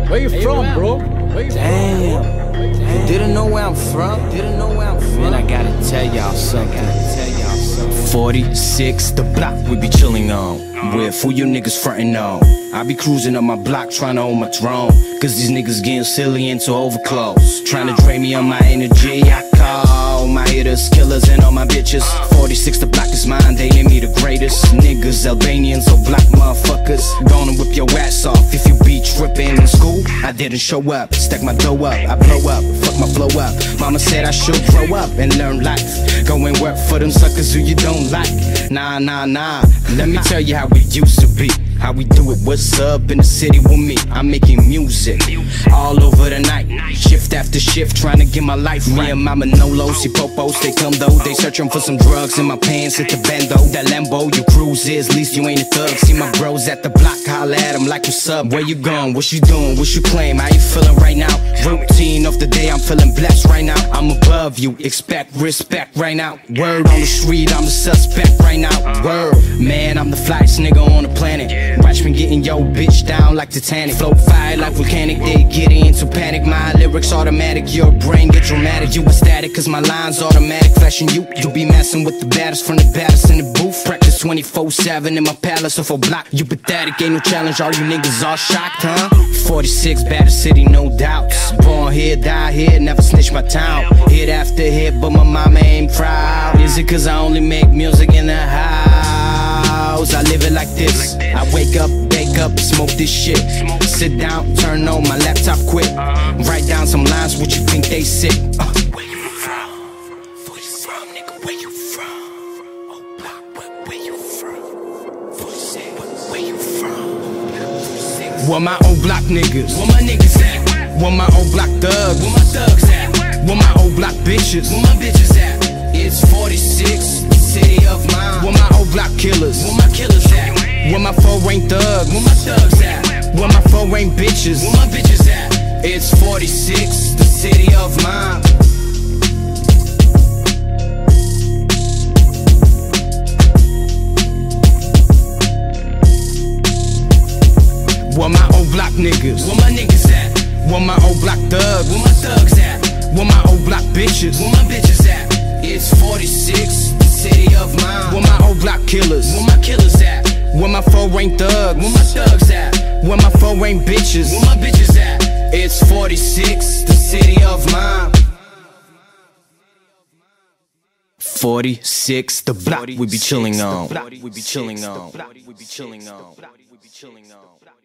Where you from, bro? Damn. You didn't know where I'm from? Man, I gotta tell y'all something. 46, the block we be chillin' on. With who you niggas frontin' on. I be cruising up my block trying to own my throne. Cause these niggas getting silly into overclose. Trying to drain me on my energy. I call my hitters, killers, and all my bitches. 46, the block is mine, they name me the greatest. Niggas, Albanians, or black motherfuckers. Gonna whip your ass off if you be trippin' in school. I didn't show up, stack my dough up, I blow up, fuck my flow up. Mama said I should grow up and learn life. Go and work for them suckers who you don't like. Nah, let me tell you how we used to be. How we do it, what's up in the city with me? I'm making music all over the night, shift after shift, trying to get my life right. Me and Mama Nolo, see popos, they come though. They searching for some drugs in my pants at the bando. That Lambo, you cruises, least you ain't a thug. See my bros at the block, holla at them like what's up? Where you going, what you doing, what you claim? How you feeling right now? Routine of the day, I'm feeling blessed right now. I'm above you, expect respect right now. Word on the street, I'm the suspect right now. Word, man, I'm the flyest nigga on the planet. Watch me getting yo bitch down like Titanic. Flow fire like volcanic, they get into panic. My lyrics automatic, your brain get dramatic. You ecstatic cause my lines automatic. Flashing you be messing with the baddest from the baddest in the booth. Practice 24/7 in my palace off a block. You pathetic, ain't no challenge, all you niggas all shocked, huh? 46, baddest city, no doubts. Born here, die here, never snitch my town. Hit after hit, but my mama ain't proud. Is it cause I only make music in the house? I live it like this. I wake up, bake up, smoke this shit. Sit down, turn on my laptop quick. Write down some lines, what you think they sick. Where you from? 46, nigga, where you from? Oh, block, where you from? 46, where you from? 46. Where my old block niggas? Where my niggas at? Where my old block thugs? Where my thugs at? Where my old block bitches? Where my bitches at? It's 46, the city of mine. Where my old block killers? Where my killers at? Where my foreign thugs? Where my thugs at? Where my foreign bitches? Where my bitches at? It's 46, the city of mine. Where my old block niggas? Where my niggas at? Where my old block thugs? Where my thugs at? Where my old block bitches? Where my bitches at? It's 46, the city of mine. Where my old block killers? Where my killers at? Where my foreign thugs? Where my thugs at? Where my foreign bitches? Where my bitches at? It's 46, the city of mine. 46, the block we be chilling on. We be chilling on.